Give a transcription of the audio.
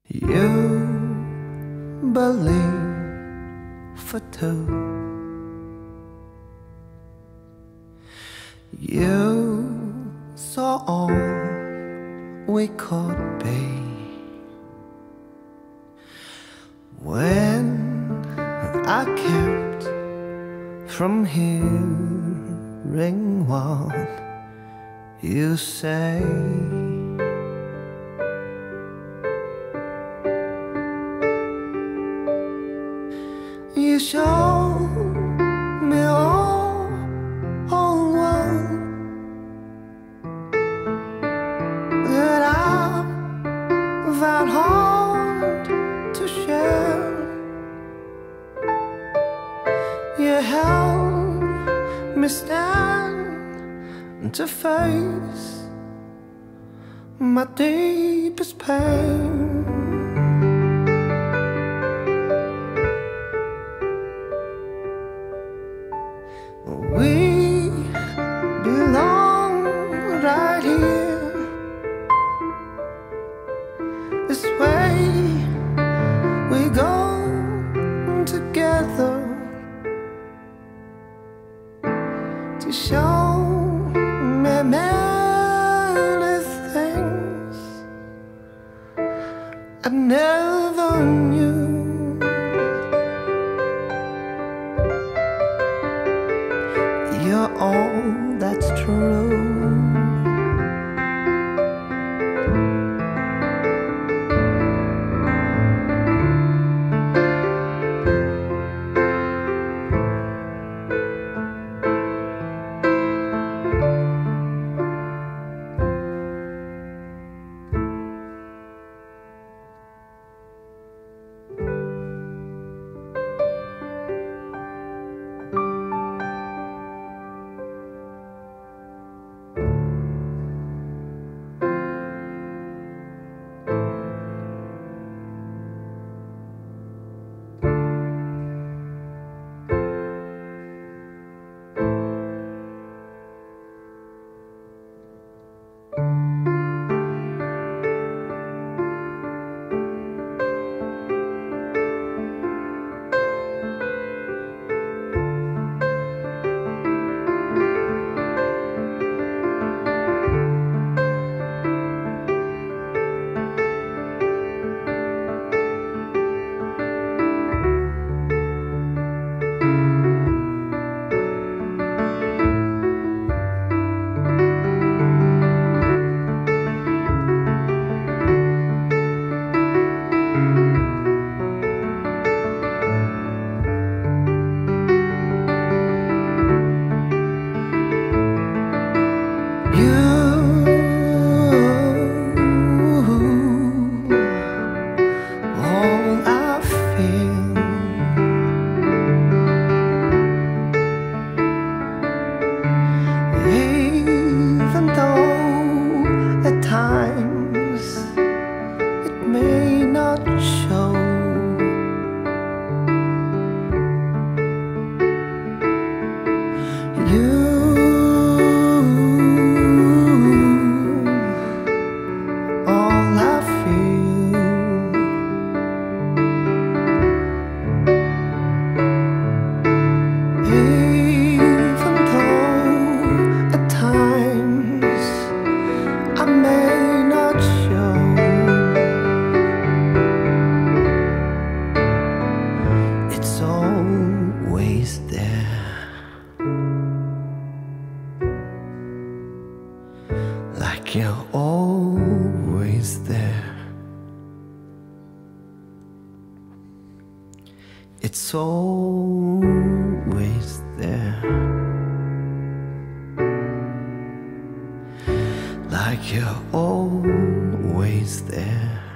You believe for two. You saw all we could be when I kept from hearing what you say. You showed me all one that I found hard to share. You helped me stand to face my deepest pain. We belong right here, this way we go together to show me many things I never knew. You're all that's true. Like you're always there. It's always there. Like you're always there.